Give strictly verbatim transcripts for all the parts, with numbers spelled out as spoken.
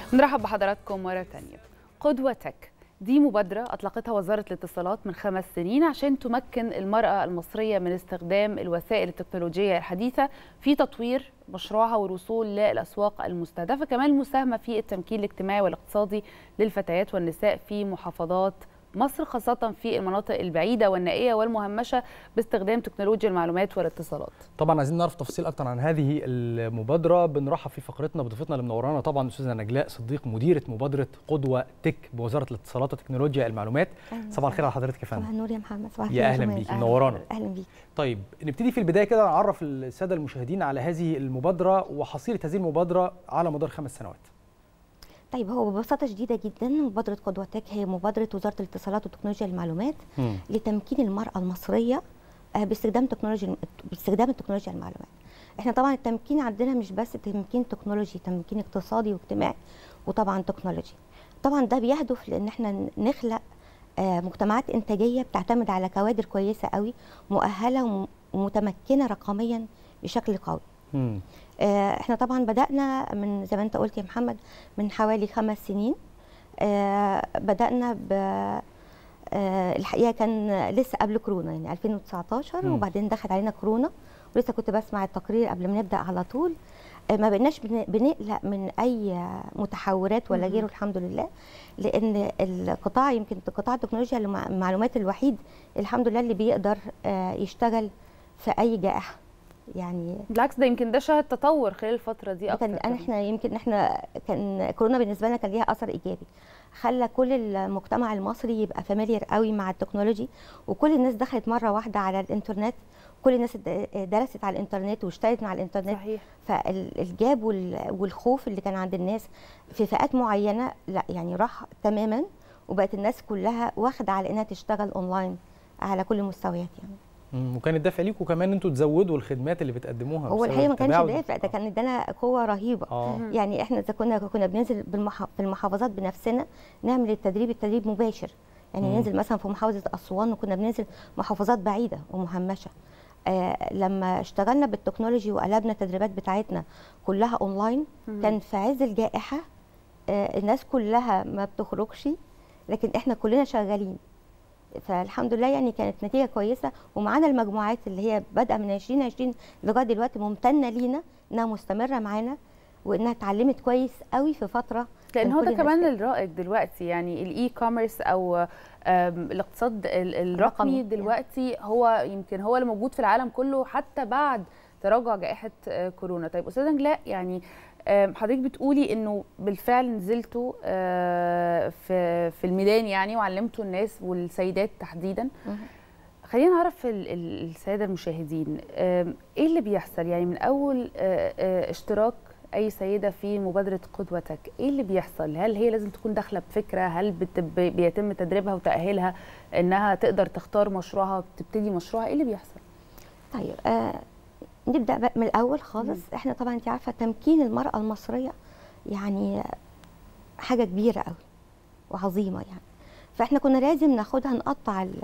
نرحب بحضراتكم مرة تانية. قدوة تك دي مبادرة أطلقتها وزارة الاتصالات من خمس سنين عشان تمكن المرأة المصرية من استخدام الوسائل التكنولوجية الحديثة في تطوير مشروعها والوصول للأسواق المستهدفة، كمان المساهمة في التمكين الاجتماعي والاقتصادي للفتيات والنساء في محافظات مصر، خاصة في المناطق البعيدة والنائية والمهمشة باستخدام تكنولوجيا المعلومات والاتصالات. طبعا عايزين نعرف تفاصيل أكتر عن هذه المبادرة. بنرحب في فقرتنا بضيفتنا اللي منورانا طبعا أستاذة نجلاء صديق، مديرة مبادرة قدوة تك بوزارة الاتصالات وتكنولوجيا المعلومات. صباح الخير على حضرتك يا فندم. صباح النور يا محمد. صباح يا أهلا بيك، منورانا. أهلا بيك. طيب نبتدي في البداية كده نعرف السادة المشاهدين على هذه المبادرة وحصيلة هذه المبادرة على مدار خمس سنوات. طيب هو ببساطه شديده جدا مبادره قدوة تك هي مبادره وزاره الاتصالات وتكنولوجيا المعلومات م. لتمكين المراه المصريه باستخدام تكنولوجيا باستخدام التكنولوجيا المعلومات. احنا طبعا التمكين عندنا مش بس تمكين تكنولوجي، تمكين اقتصادي واجتماعي وطبعا تكنولوجي. طبعا ده بيهدف لان احنا نخلق مجتمعات انتاجيه بتعتمد على كوادر كويسه قوي مؤهله ومتمكنه رقميا بشكل قوي. م. احنا طبعا بدأنا من زي ما انت قلت يا محمد من حوالي خمس سنين. بدأنا ب الحقيقه كان لسه قبل كورونا يعني ألفين وتسعتاشر م. وبعدين دخل علينا كورونا، ولسه كنت بسمع التقرير قبل ما نبدأ على طول. ما بقيناش بنقلق من اي متحورات ولا غيره الحمد لله، لان القطاع يمكن قطاع التكنولوجيا المعلومات الوحيد الحمد لله اللي بيقدر يشتغل في اي جائحه. يعني بالعكس ده يمكن ده شهد تطور خلال الفتره دي اكتر. كان احنا يمكن احنا كان كورونا بالنسبه لنا كان ليها اثر ايجابي، خلى كل المجتمع المصري يبقى فاميليار قوي مع التكنولوجي، وكل الناس دخلت مره واحده على الانترنت، كل الناس درست على الانترنت واشتغلت مع الانترنت. صحيح. فالجاب والخوف اللي كان عند الناس في فئات معينه لا يعني راح تماما، وبقت الناس كلها واخده على انها تشتغل اونلاين على كل المستويات يعني. وكان الدافع ليكم كمان انتوا تزودوا الخدمات اللي بتقدموها. هو الحقيقه ما كانش دافع، ده كان ادانا قوه رهيبه. آه. يعني احنا اذا كنا كنا بننزل بالمح... في المحافظات بنفسنا نعمل التدريب التدريب مباشر، يعني مم. ننزل مثلا في محافظه اسوان وكنا بننزل محافظات بعيده ومهمشه. آه لما اشتغلنا بالتكنولوجي وقلبنا التدريبات بتاعتنا كلها اونلاين، مم. كان في عز الجائحه آه الناس كلها ما بتخرجش، لكن احنا كلنا شغالين. فالحمد لله يعني كانت نتيجه كويسه، ومعانا المجموعات اللي هي بادئه من ألفين وعشرين لغايه دلوقتي ممتنه لينا انها مستمره معانا وانها اتعلمت كويس قوي في فتره. لان هو ده كمان الرائج دلوقتي، يعني الاي كوميرس او الاقتصاد الرقمي دلوقتي هو يمكن هو اللي موجود في العالم كله حتى بعد تراجع جائحه كورونا. طيب استاذه نجلاء، يعني حضرتك بتقولي انه بالفعل نزلتوا في في الميدان يعني وعلمتوا الناس والسيدات تحديدا. خلينا نعرف الساده المشاهدين ايه اللي بيحصل، يعني من اول اشتراك اي سيده في مبادره قدوة تك ايه اللي بيحصل؟ هل هي لازم تكون داخله بفكره؟ هل بيتم تدريبها وتاهيلها انها تقدر تختار مشروعها وتبتدي مشروعها؟ ايه اللي بيحصل؟ طيب آه نبدأ بقى من الأول خالص. مم. احنا طبعا انت عارفة تمكين المرأة المصرية يعني حاجة كبيرة قوي وعظيمة يعني، فاحنا كنا لازم ناخدها نقطع ال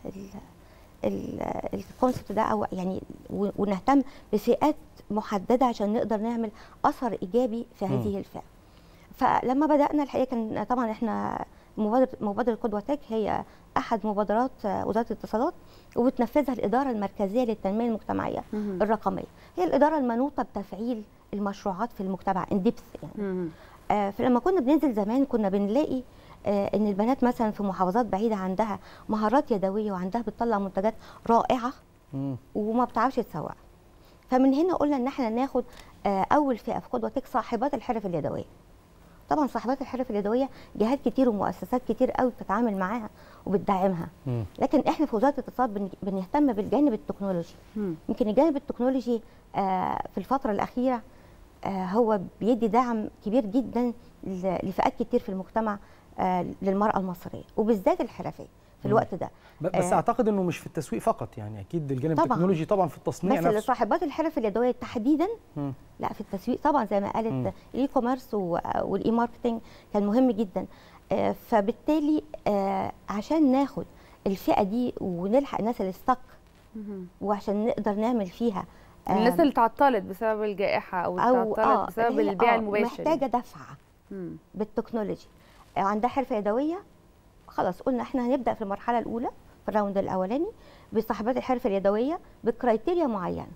ال الكونسبت ده او يعني ونهتم بفئات محددة عشان نقدر نعمل أثر إيجابي في هذه مم. الفئة. فلما بدأنا الحقيقة كان طبعا احنا مبادرة مبادرة قدوة تك هي أحد مبادرات وزارة الاتصالات وبتنفذها الإدارة المركزية للتنمية المجتمعية مم. الرقمية، هي الإدارة المنوطة بتفعيل المشروعات في المجتمع اندبث يعني. آه فلما كنا بننزل زمان كنا بنلاقي آه إن البنات مثلا في محافظات بعيدة عندها مهارات يدوية وعندها بتطلع منتجات رائعة مم. وما بتعرفش تسوق. فمن هنا قلنا إن احنا ناخد آه أول فئة في قدوة تك صاحبات الحرف اليدوية. طبعا صاحبات الحرف اليدويه جهات كتير ومؤسسات كتير قوي بتتعامل معاها وبتدعمها، مم. لكن احنا في وزاره الاتصالات بنهتم بالجانب التكنولوجي. مم. يمكن الجانب التكنولوجي آه في الفتره الاخيره آه هو بيدي دعم كبير جدا لفئات كتير في المجتمع آه للمراه المصريه وبالذات الحرفيه في الوقت ده. بس آه اعتقد انه مش في التسويق فقط، يعني اكيد الجانب التكنولوجي طبعا في التصنيع بس نفسه. بس لصاحبات الحرف اليدويه تحديدا مم. لا في التسويق طبعا زي ما قالت الاي كوميرس والاي ماركتنج كان مهم جدا. آه فبالتالي آه عشان ناخد الفئه دي ونلحق الناس اللي استك وعشان نقدر نعمل فيها الناس اللي تعطلت بسبب الجائحه او, أو تعطلت آه بسبب البيع آه المباشر، محتاجه دفعه مم. بالتكنولوجي، عندها حرفه يدويه، خلاص قلنا احنا هنبدا في المرحله الاولى في الراوند الاولاني بصاحبات الحرفه اليدويه بكرايتيريا معينه.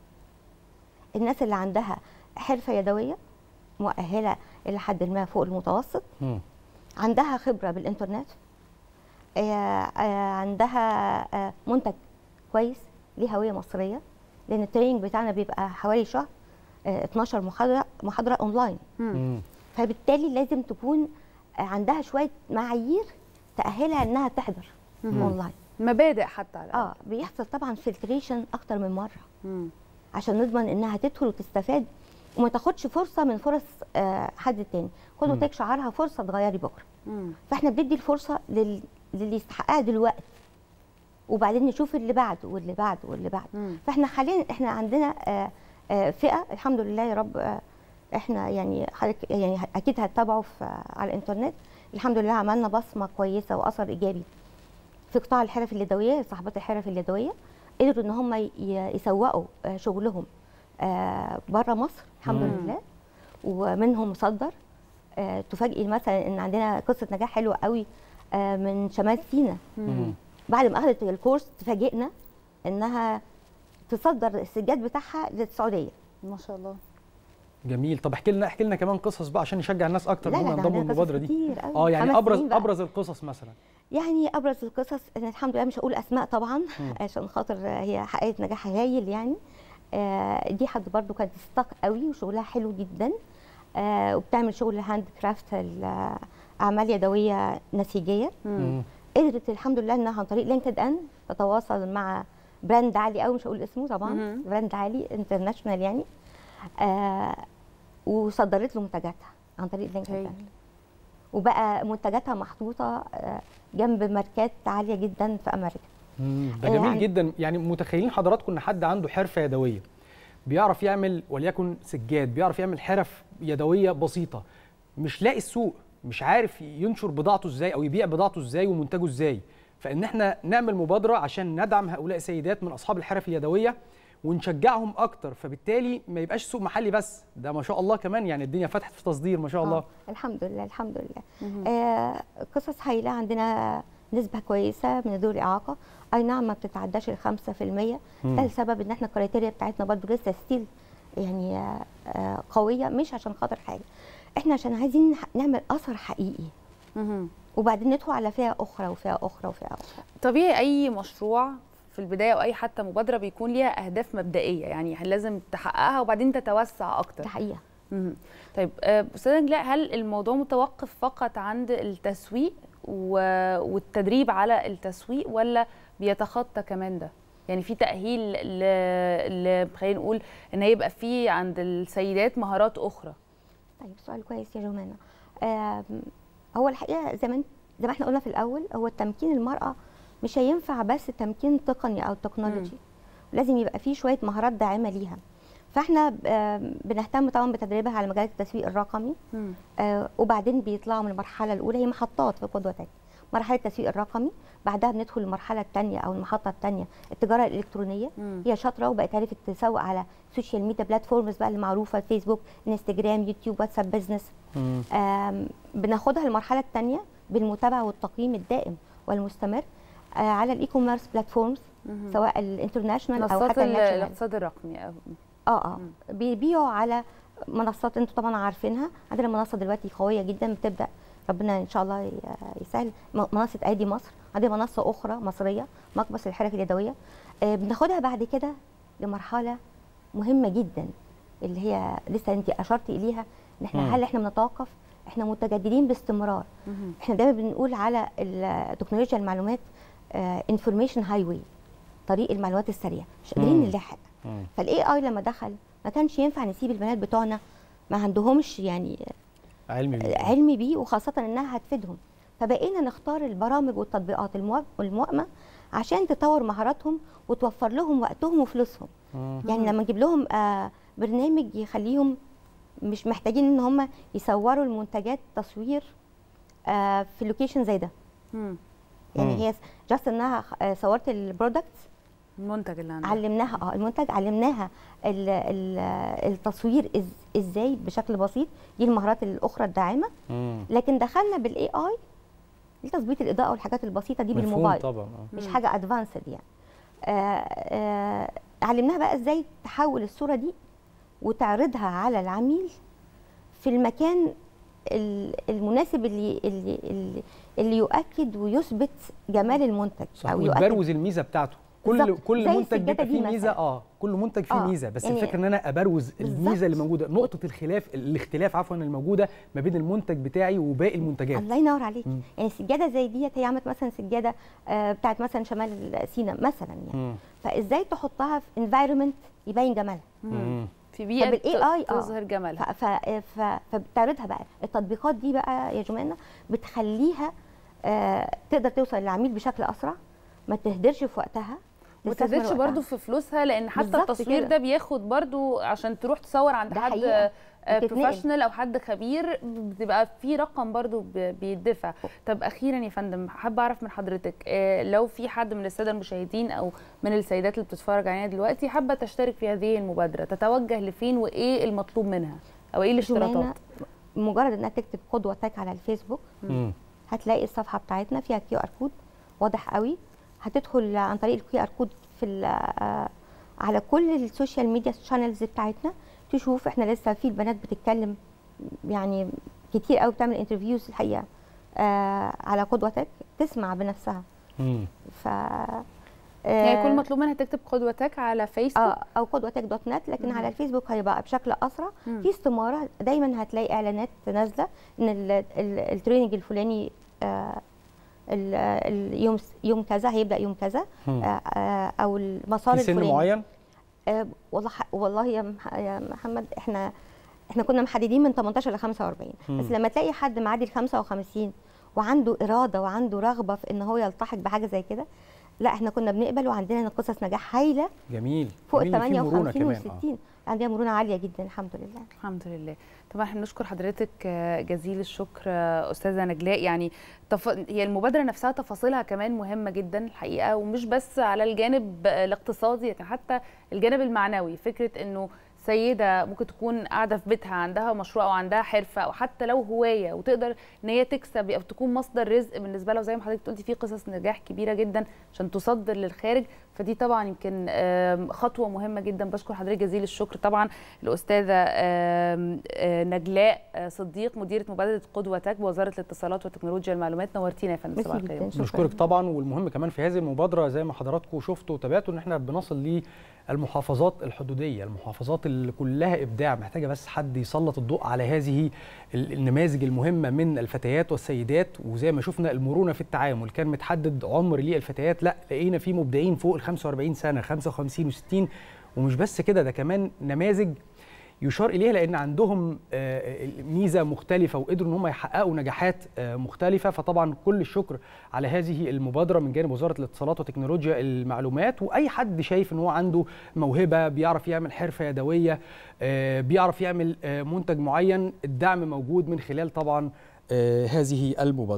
الناس اللي عندها حرفه يدويه مؤهله الى حد ما فوق المتوسط، م. عندها خبره بالانترنت، آه آه عندها آه منتج كويس ليه هويه مصريه، لان التريننج بتاعنا بيبقى حوالي شهر، آه اتناشر محاضره محاضره اونلاين، م. فبالتالي لازم تكون عندها شويه معايير تاهلها انها تحضر م. اونلاين، مبادئ حتى على اه بيحصل طبعا فلتريشن اكتر من مره م. عشان نضمن انها تدخل وتستفاد وما تاخدش فرصه من فرص آه حد تاني، خد وتاك شعارها فرصه تغيري بكره. مم. فاحنا بندي الفرصه لل... للي يستحقها دلوقتي، وبعدين نشوف اللي بعده واللي بعده واللي بعده. مم. فاحنا حاليا احنا عندنا آه آه فئه الحمد لله يا رب، آه احنا يعني حضرتك يعني اكيد هتتابعوا على الانترنت، الحمد لله عملنا بصمه كويسه واثر ايجابي في قطاع الحرف اليدويه. صاحبات الحرف اليدويه قدروا ان هم يسوقوا شغلهم بره مصر الحمد مم. لله، ومنهم مصدر. تفاجئي مثلا ان عندنا قصه نجاح حلوه قوي من شمال سيناء، بعد ما اخذت الكورس تفاجئنا انها تصدر السجاد بتاعها للسعوديه. ما شاء الله، جميل. طب احكي لنا احكي لنا كمان قصص بقى عشان نشجع الناس اكتر ان هم ينضموا للمبادره دي. اه يعني ابرز ابرز القصص مثلا. يعني ابرز القصص انا الحمد لله مش هقول اسماء طبعا م. عشان خاطر هي حققت نجاح هايل يعني. آه دي حد برضو كانت ستاك قوي وشغلها حلو جدا، آه وبتعمل شغل هاند كرافت، اعمال يدويه نسيجيه. م. قدرت الحمد لله انها عن طريق لينكد ان تتواصل مع براند عالي قوي، مش هقول اسمه طبعا، م. براند عالي انترناشونال يعني، آه وصدرت له منتجاتها عن طريق لينكد ان، وبقى منتجاتها محطوطه جنب ماركات عاليه جدا في امريكا. ده جميل يعني جدا. يعني متخيلين حضراتكم ان حد عنده حرفه يدويه بيعرف يعمل وليكن سجاد، بيعرف يعمل حرف يدويه بسيطه، مش لاقي السوق، مش عارف ينشر بضاعته ازاي او يبيع بضاعته ازاي ومنتجه ازاي، فان احنا نعمل مبادره عشان ندعم هؤلاء السيدات من اصحاب الحرف اليدويه ونشجعهم اكتر، فبالتالي ما يبقاش سوق محلي بس، ده ما شاء الله كمان يعني الدنيا فتحت في تصدير ما شاء الله. آه الحمد لله الحمد لله. آه قصص هايله، عندنا نسبه كويسه من ذوي الاعاقه، اي نعم ما بتتعداش ال خمسة في المية، ده لسبب ان احنا الكرايتيريا بتاعتنا برضه لسه ستيل يعني آه قويه، مش عشان خاطر حاجه، احنا عشان عايزين نعمل اثر حقيقي. مم. وبعدين ندخل على فئه اخرى وفئه اخرى وفئه اخرى. طبيعي اي مشروع في البدايه او اي حتى مبادره بيكون ليها اهداف مبدئيه يعني لازم تحققها وبعدين تتوسع اكتر. ده حقيقه. امم طيب استاذه نجلاء، هل الموضوع متوقف فقط عند التسويق والتدريب على التسويق ولا بيتخطى كمان ده؟ يعني في تاهيل ل خلينا نقول ان هيبقى في عند السيدات مهارات اخرى؟ طيب سؤال كويس يا جمانه. هو الحقيقه زي ما زي ما احنا قلنا في الاول، هو تمكين المراه مش هينفع بس تمكين تقني او تكنولوجي، لازم يبقى فيه شويه مهارات داعمه ليها. فاحنا بنهتم طبعا بتدريبها على مجال التسويق الرقمي، آه وبعدين بيطلعوا من المرحله الاولى، هي محطات في قدوه تانية، مرحله التسويق الرقمي، بعدها بندخل المرحله الثانيه او المحطه الثانيه التجاره الالكترونيه. مم. هي شاطره وبقت عرفت تسوق على السوشيال ميديا بلاتفورمز بقى المعروفه، فيسبوك، انستجرام، يوتيوب، واتساب بزنس. بناخدها المرحله الثانيه بالمتابعه والتقييم الدائم والمستمر آه على الاي كوميرس بلاتفورمز، سواء الانترناشونال او حتى الناشونال، الاقتصاد الرقمي. اه اه بيبيعوا على منصات انتوا طبعا عارفينها. عندنا منصه دلوقتي قويه جدا بتبدا، ربنا ان شاء الله يسهل، منصه ايدي مصر. عندنا منصه اخرى مصريه، مقبس الحرف اليدويه. آه بناخدها بعد كده لمرحله مهمه جدا اللي هي لسه انت اشرتي اليها، ان احنا هل احنا بنتوقف؟ احنا متجددين باستمرار. مم. احنا دايما بنقول على تكنولوجيا المعلومات انفورميشن هاي واي، طريق المعلومات السريع، مش قادرين نلحق. فالاي اي لما دخل ما كانش ينفع نسيب البنات بتوعنا ما عندهمش يعني علم بيه علم بيه وخاصه انها هتفيدهم. فبقينا نختار البرامج والتطبيقات الموائمه عشان تطور مهاراتهم وتوفر لهم وقتهم وفلوسهم. مم. يعني لما نجيب لهم آه برنامج يخليهم مش محتاجين ان هم يصوروا المنتجات تصوير آه في لوكيشن زي ده. مم. يعني مم. هي جاست انها صورت البرودكتس، المنتج اللي عندها علمناها اه المنتج علمناها ال ال التصوير ازاي بشكل بسيط. دي المهارات الاخرى الداعمه. مم. لكن دخلنا بالاي اي لتظبيط الاضاءه والحاجات البسيطه دي مفهوم بالموبايل طبعا. آه. مش حاجه ادفانسد يعني. آه آه علمناها بقى ازاي تحول الصوره دي وتعرضها على العميل في المكان المناسب اللي اللي اللي, اللي يؤكد ويثبت جمال المنتج صح، او وتبروز الميزه بتاعته. كل بالزبط. كل منتج بيبقى فيه مثلاً. ميزه. اه كل منتج فيه آه. ميزه، بس يعني الفكره ان انا ابروز بالزبط. الميزه اللي موجوده، نقطه الخلاف الاختلاف عفوا الموجوده ما بين المنتج بتاعي وباقي المنتجات. الله ينور عليك. مم. يعني سجاده زي ديت هي عملت مثلا سجاده آه بتاعت مثلا شمال سيناء مثلا يعني. مم. فازاي تحطها في انفايرمنت يبين جمالها مم. في بيئه بالاي اي تظهر جمالها. ف... ف... فبتعرضها بقى التطبيقات دي بقى يا جمانه بتخليها آه تقدر توصل للعميل بشكل اسرع، ما تهدرش في وقتها، ما تهدرش برضو في فلوسها، لان حتى التصوير كده. ده بياخد برضو عشان تروح تصور عند حد بروفيشنال او حد خبير بتبقى في رقم برضو بيدفع. طب اخيرا يا فندم حابه اعرف من حضرتك لو في حد من الساده المشاهدين او من السيدات اللي بتتفرج علينا دلوقتي حابه تشترك في هذه المبادره، تتوجه لفين وايه المطلوب منها او ايه الاشتراطات؟ مجرد انها تكتب قدوه تك على الفيسبوك م. هتلاقي الصفحه بتاعتنا فيها كيو ار كود واضح قوي. هتدخل عن طريق الكيو ار كود في على كل السوشيال ميديا شانلز بتاعتنا، تشوف احنا لسه في البنات بتتكلم يعني كتير قوي بتعمل انترفيوز الحقيقه آه على قدوتك، تسمع بنفسها. امم ف آه يعني كل مطلوب منها تكتب قدوتك على فيسبوك اه او قدوتك دوت نت، لكن مم. على الفيسبوك هيبقى بشكل اسرع. مم. في استماره دايما هتلاقي اعلانات نازله ان التريننج الفلاني آه اليوم يوم كذا هيبدا يوم كذا آه او المسار الفلاني. في سن معين؟ آه والله والله يا يا محمد احنا احنا كنا محددين من ثمانية عشر ل خمسة وأربعين، مم. بس لما تلاقي حد معدي ال خمسة وخمسين وعنده اراده وعنده رغبه في ان هو يلتحق بحاجه زي كده، لا احنا كنا بنقبل وعندنا قصص نجاح هايله. جميل. فوق ال ثمانية وخمسين وستين آه. عندنا مرونه عاليه جدا الحمد لله. الحمد لله. طبعا احنا بنشكر حضرتك جزيل الشكر استاذه نجلاء. يعني تف... هي المبادره نفسها تفاصيلها كمان مهمه جدا الحقيقه، ومش بس على الجانب الاقتصادي لكن حتى الجانب المعنوي. فكره انه سيده ممكن تكون قاعده في بيتها عندها مشروع او عندها حرفه او حتى لو هوايه وتقدر ان هي تكسب او تكون مصدر رزق بالنسبه لها، وزي ما حضرتك قلتي في قصص نجاح كبيره جدا عشان تصدر للخارج، فدي طبعا يمكن خطوه مهمه جدا. بشكر حضرتك جزيل الشكر. طبعا الاستاذه نجلاء صديق مديره مبادره قدوتك بوزاره الاتصالات وتكنولوجيا المعلومات، نورتينا يا فندم. صباح الخير. نشكرك طبعا. والمهم كمان في هذه المبادره زي ما حضراتكم شفتوا وتابعتوا ان احنا بنصل للمحافظات الحدوديه، المحافظات اللي كلها ابداع، محتاجه بس حد يسلط الضوء على هذه النماذج المهمه من الفتيات والسيدات. وزي ما شفنا المرونه في التعامل، كان متحدد عمر للفتيات، لا لقينا في مبدعين فوق ال خمسة وأربعين سنه، خمسة وخمسين وستين. ومش بس كده، ده كمان نماذج يشار اليها لان عندهم ميزه مختلفه وقدروا ان هم يحققوا نجاحات مختلفه. فطبعا كل الشكر على هذه المبادره من جانب وزاره الاتصالات وتكنولوجيا المعلومات. واي حد شايف ان هو عنده موهبه، بيعرف يعمل حرفه يدويه، بيعرف يعمل منتج معين، الدعم موجود من خلال طبعا هذه المبادره.